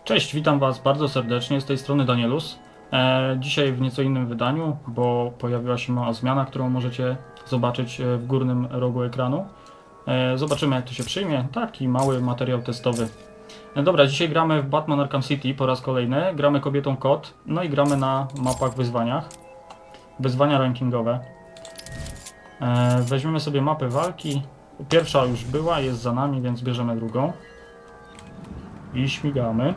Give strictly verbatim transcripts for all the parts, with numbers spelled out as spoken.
Cześć, witam Was bardzo serdecznie, z tej strony Danielus. E, dzisiaj w nieco innym wydaniu, bo pojawiła się mała zmiana, którą możecie zobaczyć w górnym rogu ekranu. E, zobaczymy, jak to się przyjmie. Taki mały materiał testowy. E, dobra, dzisiaj gramy w Batman Arkham City po raz kolejny. Gramy kobietą kot, no i gramy na mapach wyzwaniach. Wyzwania rankingowe. E, weźmiemy sobie mapę walki. Pierwsza już była, jest za nami, więc bierzemy drugą. I śmigamy.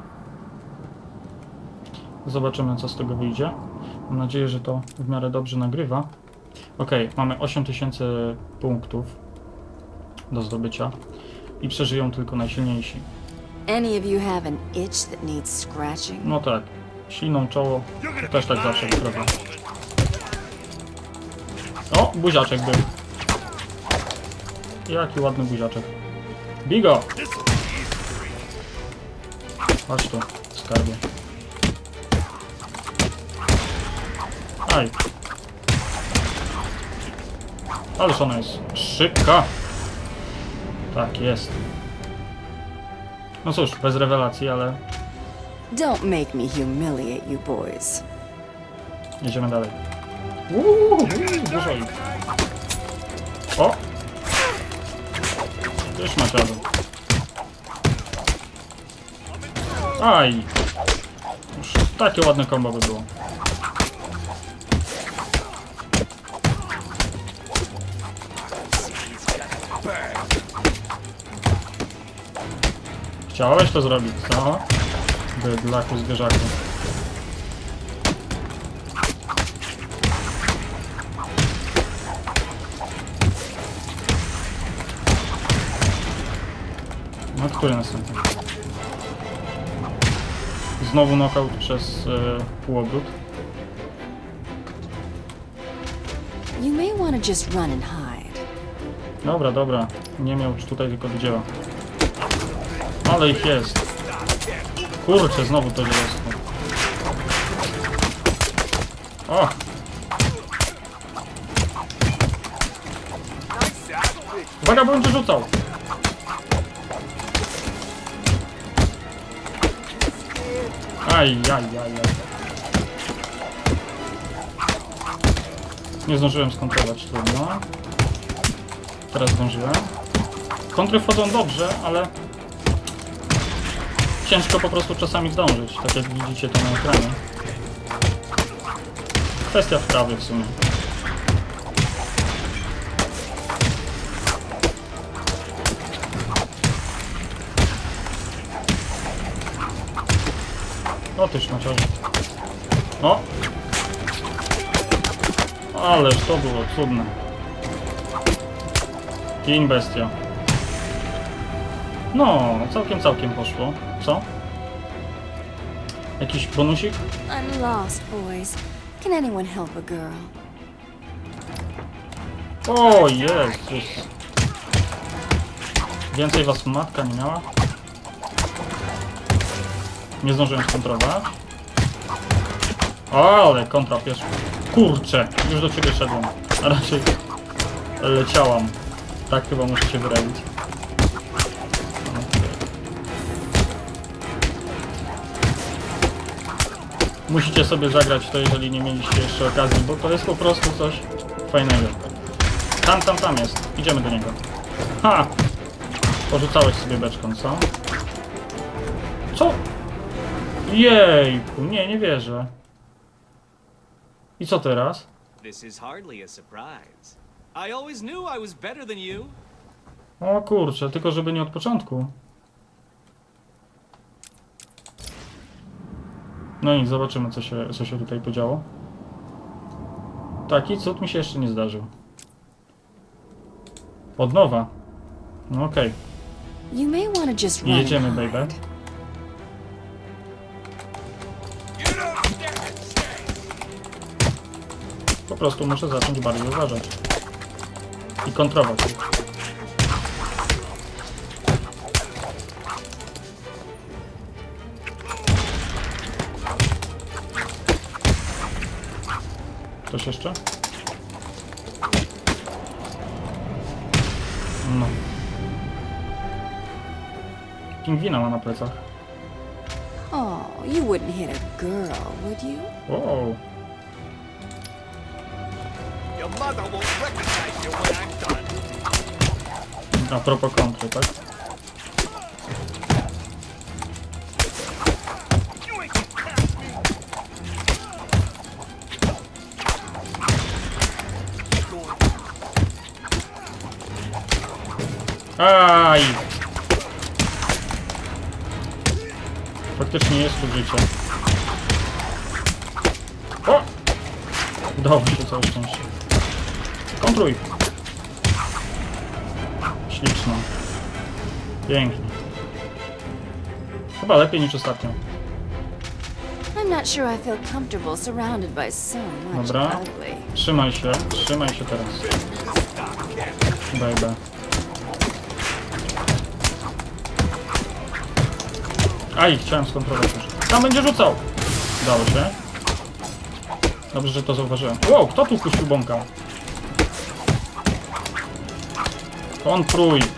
Zobaczymy, co z tego wyjdzie. Mam nadzieję, że to w miarę dobrze nagrywa. Ok, mamy osiem tysięcy punktów do zdobycia i przeżyją tylko najsilniejsi. Any of you have an itch that needs scratching? No tak, silną czoło to też tak zawsze wygląda. O, buziaczek był. Jaki ładny buziaczek. Bigo! Chodź tu, skarbie. Aj. Ależ ona jest szybka. Tak jest. No cóż, bez rewelacji, ale Don't make me humiliate you boys. jedziemy dalej. Uuu, dużo ich. O! Już masz radę. Aj! Już takie ładne kombo by było. Chciałeś to zrobić, co? Bydlaku zwierzaku. No, który następny? Znowu knockout przez e, półobrót. You may want to just run and hide. Dobra, dobra. Nie miał tutaj tylko widziała. Ale ich jest. Kurczę, znowu to dzielostwo. O! Uwaga, bo będzie rzucał! Aj, aj, aj, aj. Nie zdążyłem skontrować, trudno. Teraz zdążyłem. Kontry wchodzą dobrze, ale ciężko po prostu czasami zdążyć, tak jak widzicie to na ekranie. Kwestia wprawy w sumie. O ty szmaciarze. O! Ależ to było cudne. Gin bestia. No, całkiem, całkiem poszło. Co? Jakiś bonusik? I'm lost, boys. Can anyone help a girl? O Jezus. Więcej was matka nie miała? Nie zdążyłem skontrować. O, ale kontra pierwsza. Kurczę, już do ciebie szedłem. A raczej leciałam. Tak chyba muszę się wyrazić. Musicie sobie zagrać to, jeżeli nie mieliście jeszcze okazji, bo to jest po prostu coś fajnego. Tam, tam, tam jest. Idziemy do niego. Ha! Porzucałeś sobie beczką, co? Co? Jejku, nie, nie wierzę. I co teraz? This is hardly a surprise. I always knew I was better than you. O kurczę, tylko żeby nie od początku. No i zobaczymy, co się, co się tutaj podziało. Taki cud mi się jeszcze nie zdarzył. Od nowa. No okej. You may want to just run I and jedziemy, hide. baby. Po prostu muszę zacząć bardziej uważać. I kontrolować ich. Ktoś jeszcze? No. Pingwina ma na plecach. Oh, you wouldn't hit a girl, would you? Wow. Your mother won't recognize you when I'm done. A propos kontry, tak? You ain't gonna catch me. Aj! Faktycznie jest tu życie. O! Udało mi się, całe szczęście. Kontruj! Śliczno. Pięknie. Chyba lepiej niż ostatnio. I'm not sure I feel comfortable surrounded by so much Dobra. ugly. Trzymaj się, trzymaj się teraz. Baby. Aj, chciałem skontrolować już. Tam będzie rzucał! Udało się. Dobrze, że to zauważyłem. Wow, kto tu puścił bąka? Kontruj!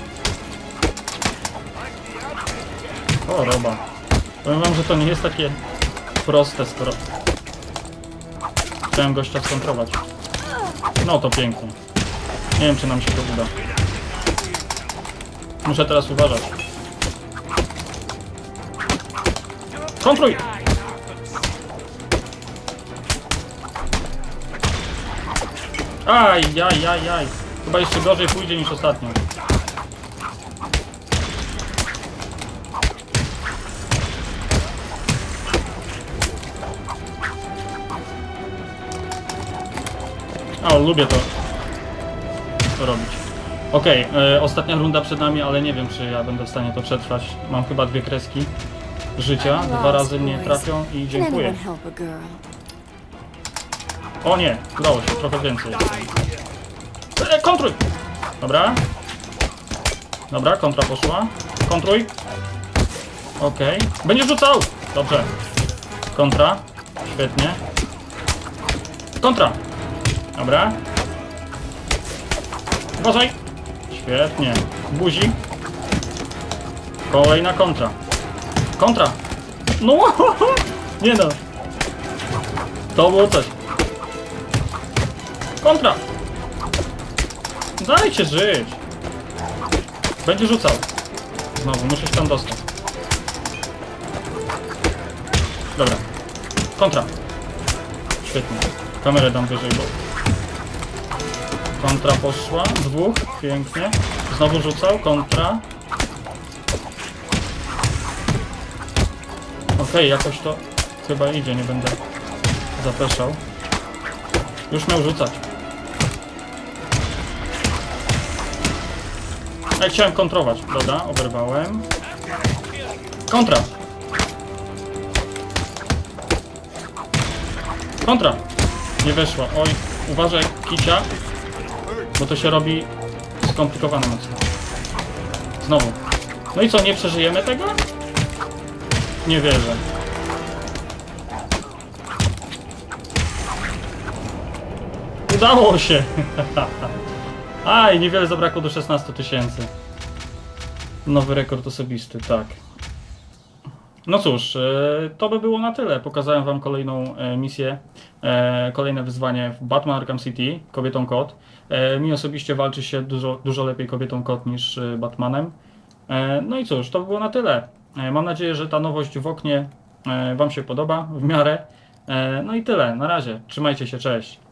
O, roba. Powiem wam, że to nie jest takie proste, skoro chciałem gościa skontrować. No to pięknie. Nie wiem, czy nam się to uda. Muszę teraz uważać. Kontruj! Aj, aj, aj, aj. Chyba jeszcze gorzej pójdzie niż ostatnio. O, lubię to, to robić. Okej, okay, ostatnia runda przed nami, ale nie wiem, czy ja będę w stanie to przetrwać. Mam chyba dwie kreski życia, dwa razy mnie trafią i Can dziękuję. anyone help a girl? O nie, udało się, trochę więcej. E, kontruj! Dobra. Dobra, kontra poszła. Kontruj. Okej. Okay. Będziesz rzucał! Dobrze. Kontra. Świetnie. Kontra! Dobra. Uważaj! Świetnie. Buzi. Kolejna kontra. Kontra! No! Nie no! To było coś. Kontra! Dajcie żyć! Będzie rzucał. Znowu, muszę się tam dostać. Dobra. Kontra. Świetnie. Kamerę dam wyżej, bo... Kontra poszła. Dwóch. Pięknie. Znowu rzucał. Kontra. Okej, okay, jakoś to chyba idzie. Nie będę zapeszał. Już miał rzucać. Ja chciałem kontrować. Dobra, oberwałem. Kontra! Kontra! Nie weszła. Oj, uważaj, kicia. Bo to się robi skomplikowane mocno. Znowu. No i co, nie przeżyjemy tego? Nie wierzę. Udało się! Aj, niewiele zabrakło do szesnastu tysięcy. Nowy rekord osobisty, tak. No cóż, to by było na tyle. Pokazałem wam kolejną misję, kolejne wyzwanie w Batman Arkham City, kobietą kot. Mi osobiście walczy się dużo, dużo lepiej kobietą kot niż Batmanem. No i cóż, to by było na tyle. Mam nadzieję, że ta nowość w oknie wam się podoba w miarę. No i tyle, na razie. Trzymajcie się, cześć.